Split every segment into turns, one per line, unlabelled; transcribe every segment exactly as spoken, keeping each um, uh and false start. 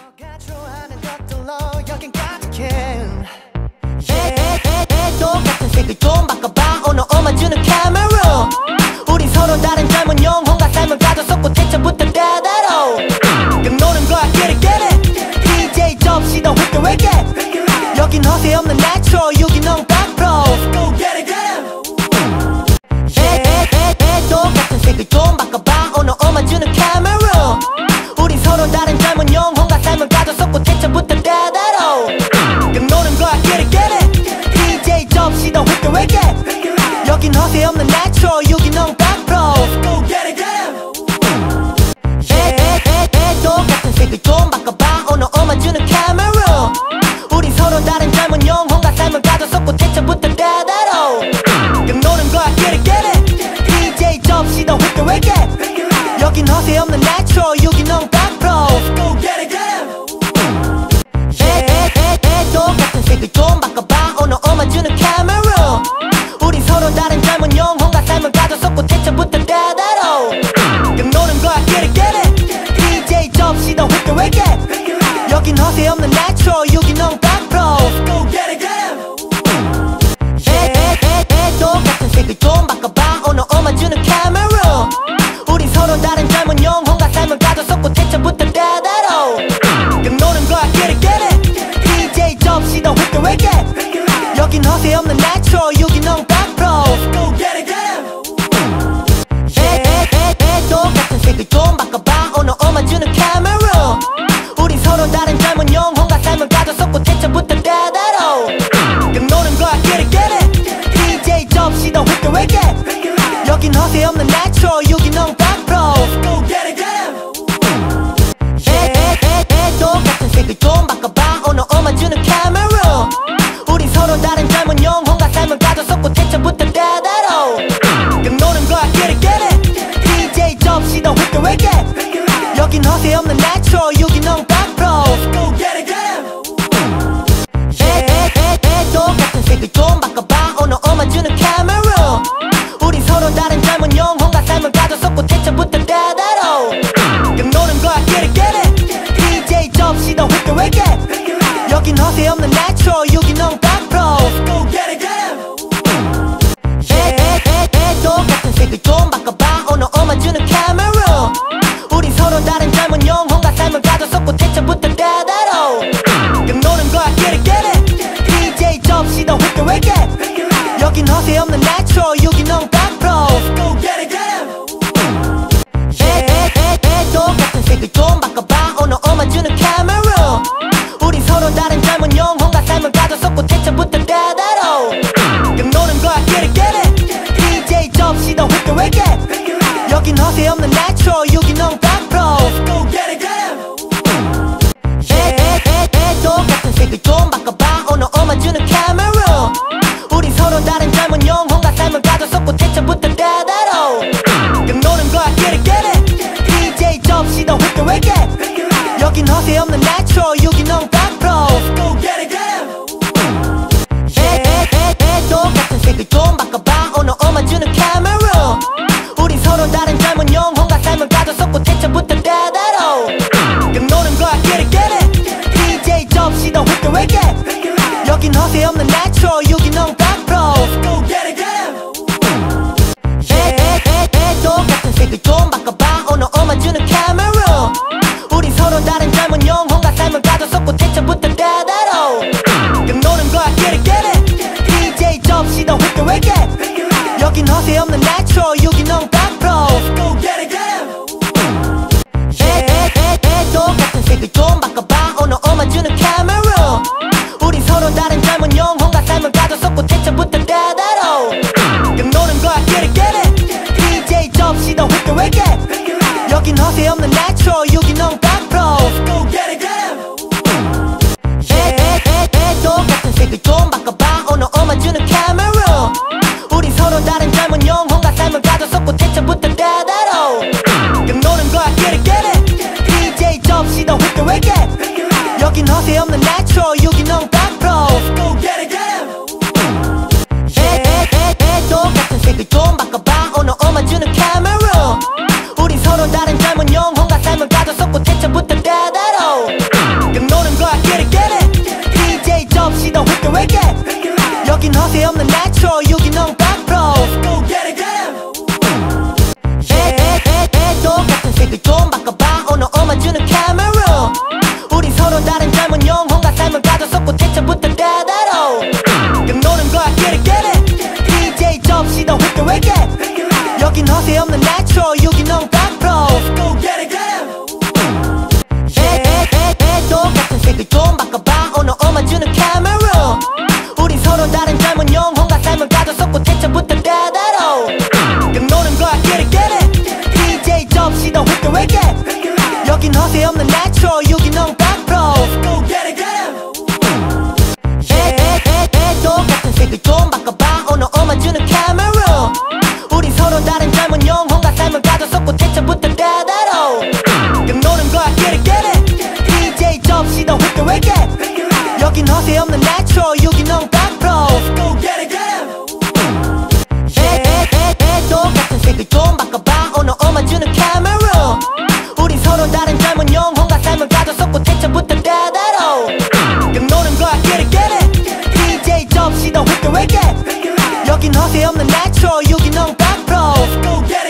너가 좋아하는 것들로 여긴 가득해. 똑같은 색을 좀 바꿔봐. 오늘 오마주는 카메라. 우린 서로 다른 젊은 영혼과 삶을 가져섰고 태초부터 대대로 그냥 노는 거야. Get it, get it. 디제이 접시도 획득할게. 여긴 허세 없는 natural 유기농 백 퍼센트. Let's go get it, get it. 똑같은 색을 좀 바꿔봐. 오늘 오마주는 카메라. 우린 서로 다른 젊은 영혼과 삶을 가져섰고 태초부터 대대로 그냥 노는 거야. Get it, get it. 디제이 접시도 획득할게. 여긴 허세 없는 natural 유기농 백 퍼센트. Let's go get it, get it. 똑같은 색을 좀 바꿔봐. 오늘 오마주는 카메라. 우린 서로 다른 젊은 영혼과 삶을 가져섰고 태초부터 대대로 그냥 노는 거야. Get it, get it. 디제이 접시도 획득할게. 여긴 허세 없는 natural 유기농 백 퍼센트. Let's go get it, get it. 똑같은 색을 좀 바꿔봐. 오늘 오마주는 카메라. 우린 서로 다른 젊은 영혼과 삶을 가져섰고 태초부터 대대로 그냥 노는 거야. Get it, get it. 디제이 접시도 획득할게. 여긴 허세 없는 natural 유기농 백 퍼센트. Let's go get it, get it. 똑같은 색을 좀 바꿔봐. 오늘 오마주는 카메라. 우린 서로 다른 젊은 영혼과 삶을 가져섰고 태초부터 대대로 그냥 노는 거야. Get it, get it. 디제이 접시도 획득할게. 여긴 허세 없는 natural 유기농 백 퍼센트. Let's go get it, get it. 똑같은 색을 좀 바꿔봐. 오늘 오마주는 카메라. 우린 서로 다른 젊은 영혼과 삶을 가져섰고 태초부터 대대로 그냥 노는 거야. Get it, get it. 디제이 접시도 획득할게. 여긴 허세 없는 natural 유기농 백 퍼센트. Let's go get it, get it. 똑같은 색을 좀 바꿔봐. 오늘 오마주는 카메라. 우린 서로 다른 젊은 영혼과 삶을 가져섰고 태초부터 대대로 그냥 노는 거야. Get it, get it. 디제이 접시도 획득할게. 여긴 허세 없는 natural 유기농 백 퍼센트. Let's go get it, get it. 똑같은 색을 좀 바꿔봐. 오늘 오마주는 카메라. 우린 서로 다른 젊은 영혼과 삶을 가져섰고 태초부터 대대로 그냥 노는 거야. Get it, get it. 디제이 접시도 획득할게. 여긴 허세 없는 natural 유기농 백 퍼센트. Let's go get it, get it. 똑같은 색을 좀 바꿔봐. 오늘 오마주는 카메라. 우린 서로 다른 젊은 영혼과 삶을 가져섰고 태초부터 대대로 그냥 노는 거야. Get it, get it. 디제이 접시도 획득할게. 여긴 허세 없는 natural 유기농 백 퍼센트. Let's go get it, get it. 똑같은 색을 좀 바꿔봐. 오늘 오마주는 카메라. 우린 서로 다른 젊은 영혼과 삶을 가져섰고 태초부터 대대로 그냥 노는 거야. Get it, get it. 디제이 접시도 획득할게. 여긴 허세 없는 natural 유기농 백 퍼센트. Let's go get it, get it. 똑같은 색을 좀 바꿔봐. 오늘 오마주는 카메라. 우린 서로 다른 젊은 영혼과 삶을 가져섰고 태초부터 대대로 그냥 노는 거야. Get it, get it. 디제이 접시도 획득할게. 여긴 허세 없는 natural 유기농 백 퍼센트. Let's go get it, get it. 똑같은 색을 좀 바꿔봐. 오늘 오마주는 카메라. 우린 서로 다른 젊은 영혼과 삶을 가져섰고 태초부터 대대로 그냥 노는 거야. Get it, get it. 디제이 접시도 획득할게. 여긴 허세 없는 natural 유기농 백 퍼센트. Let's go get it, get it. 똑같은 색을 좀 바꿔봐. 오늘 오마주는 카메라. 우린 서로 다른 젊은 영혼과 삶을 가져섰고 태초부터 대대로 그냥 노는 거야. Get it, get it. 디제이 접시도 획득할게. 여긴 허세 없는 natural 유기농 백 퍼센트. Let's go get it, get it. 똑같은 색을 좀 바꿔봐. 오늘 오마주는 카메라. 우린 서로 다른 젊은 영혼과 삶을 가져섰고 태초부터 대대로 그냥 노는 거야. Get it, get it. 디제이 접시도 획득할게. 여긴 허세 없는 natural 유기농 백 퍼센트. Let's go get it, get it. 똑같은 색을 좀 바꿔봐. 오늘 오마주는 카메라. 우린 서로 다른 젊은 영혼과 삶을 가져섰고 태초부터 대대로 그냥 노는 거야. Get it, get it. 디제이 접시도 획득할게. 여긴 허세 없는 natural 유기농 백 퍼센트. Let's go get it, get it. 똑같은 색을 좀 바꿔봐. 오늘 오마주는 카메라. 우린 서로 다른 젊은 영혼과 삶을 가져섰고 태초부터 대대로 reggae 여긴 허세 없는 natural 유기농 백 퍼센트 Let's go get it, get it 똑같은 색을 좀 바꿔봐 오늘 오마주는 카메라 우린 서로 다른 젊은 영혼과 삶을 가져섰고 태초부터 대대로 그냥 노는 거야 get it, get it 디제이 접시도 휘게 휘게 여긴 허세 없는 natural 유기농 백 퍼센트 Let's go get it, get it 똑같은 색을 좀 바꿔봐 오늘 오마주는 카메라 우린 서로 다른 젊은 영혼과 삶을 가져섰고 태초부터 대대로 그냥 노는 거야 get it, get it 디제이 접시도 휘게 휘게 여긴 허세 없는 natural 유기농 백 퍼센트 Let's go get it, get it 똑같은 색을 좀 바꿔봐 오늘 오마주는 카메라 우린 서로 다른 젊은 영혼과 삶을 가져섰고 태초부터 대대로 그냥 노는 거야 get it, get it 디제이 접시도 휘게 휘게 여긴 허세 없는 natural 유기농 백 퍼센트 Let's go get it,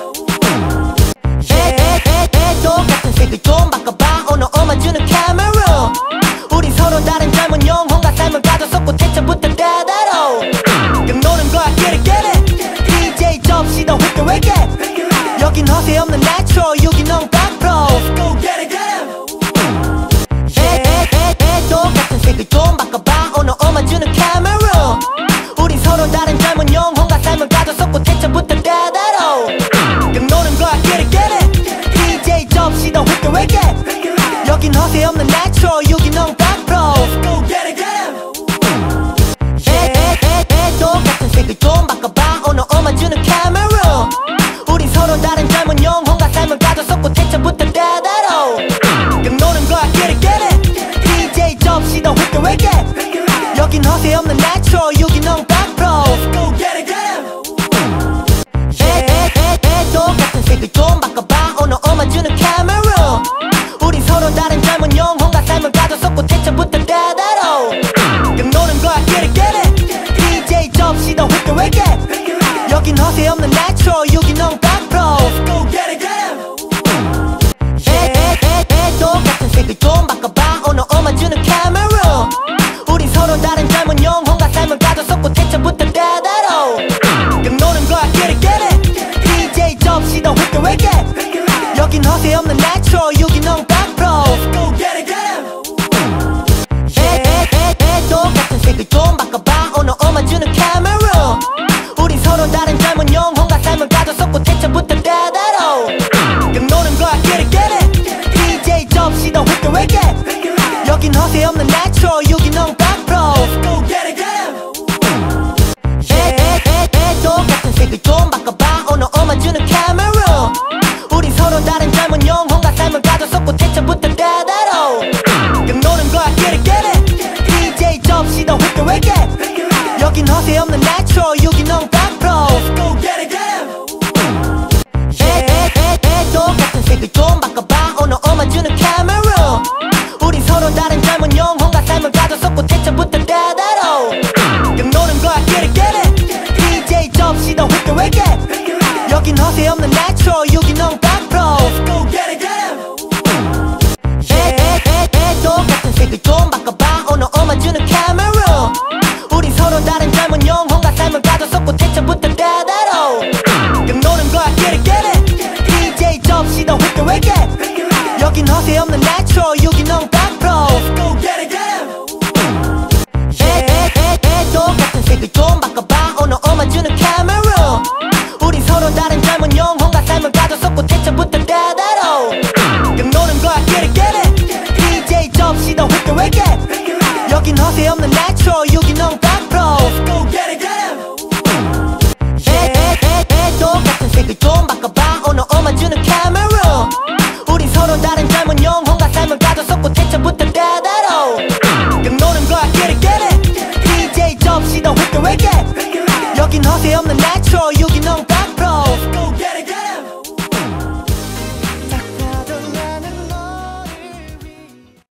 get it 똑같은 색을 좀 바꿔봐 오늘 오마주는 카메라 우린 서로 다른 젊은 영혼과 삶을 가져섰고 태초부터 대대로 그냥 노는 거야 get it, get it 디제이 접시도 휘게 휘게 여긴 허세 없는 natural 유기농 백 퍼센트 Let's go get it, get it 똑같은 색을 좀 바꿔봐 오늘 오마주는 카메라 우린 서로 다른 젊은 영혼과 삶을 가져섰고 태초부터 대대로 그냥 노는 거야 get it, get it 디제이 접시도 휘게 휘게 여긴 허세 없는 natural 유기농 백 퍼센트 Let's go get it, get it 똑같은 색을 좀 바꿔봐 오늘 오마주는 카메라 우린 서로 다른 젊은 영혼과 삶을 가져섰고 태초부터 대대로 그냥 노는 거야 get it, get it 디제이 접시도 휘게 휘게 여긴 허세 없는 natural 유기농 백 퍼센트 Let's go get it, get it 똑같은 색을 좀 바꿔봐 오늘 오마주는 카메라 우린 서로 다른 젊은 영혼과 삶을 가져섰고 태초부터 대대로 그냥 노는 거야 get it, get it 디제이 접시도 휘게 휘게 여긴 허세 없는 natural 유기농 백 퍼센트 Let's go get it, get it 똑같은 색을 좀 바꿔봐 오늘 오마주는 카메라 우린 서로 다른 젊은 영혼과 삶을 가져섰고 태초부터 대대로 그냥 노는 거야 get it, get it 디제이 접시도 휘게 휘게 여긴 허세 없는 natural 유기농 백 퍼센트 Let's go get it, get it 똑같은 색을 좀 바꿔봐 오늘 오마주는 카메라 우린 서로 다른 젊은 영혼과 삶을 가져섰고 태초부터 대대로 그냥 노는 거야 get it, get it 디제이 접시도 휘게 휘게 여긴 허세 없는 natural 유기농 백 퍼센트 Let's go get it, get it 똑같은 색을 좀 바꿔봐 오늘 오마주는 카메라 우린 서로 다른 젊은 영혼과 삶을 가져섰고 태초부터 대대로 그냥 노는 거야 get it, get it 디제이 접시도 휘게 휘게 여긴 허세 없는 natural 유기농 백 퍼센트 Let's go get it, get it 똑같은 색을 좀 바꿔봐 오늘 오마주는 카메라 우린 서로 다른 젊은 영혼과 삶을 가져섰고 태초부터 대대로 그냥 노는 거야 get it, get it 디제이 접시도 휘게 휘게 여긴 허세 없는 natural 유기농 백 퍼센트 Let's go get it, get it 똑같은 색을 좀 바꿔봐 오늘 오마주는 카메라 우린 서로 다른 젊은 영혼과 삶을 가져섰고 태초부터 대대로 그냥 노는 거야 get it, get it 디제이 접시도 휘게 휘게 여긴 허세 없는 natural 유기농 백 퍼센트 Let's go get it, get it 똑같은 색을 좀 바꿔봐 오늘 오마주는 카메라 우린 서로 다른 젊은 영혼과 삶을 가져섰고 태초부터 대대로 그냥 노는 거야 get it, get it 디제이 접시도 휘게 휘게 여긴 허세 없는 natural 유기농 백 퍼센트 Let's go get it, get it 똑같은 색을 좀 바꿔봐 오늘 오마주는 카메라 우린 서로 다른 젊은 영혼과 삶을 가져섰고 태초부터 대대로 그냥 노는 거야 get it, get it 디제이 접시도 휘게 휘게 여긴 허세 없는 natural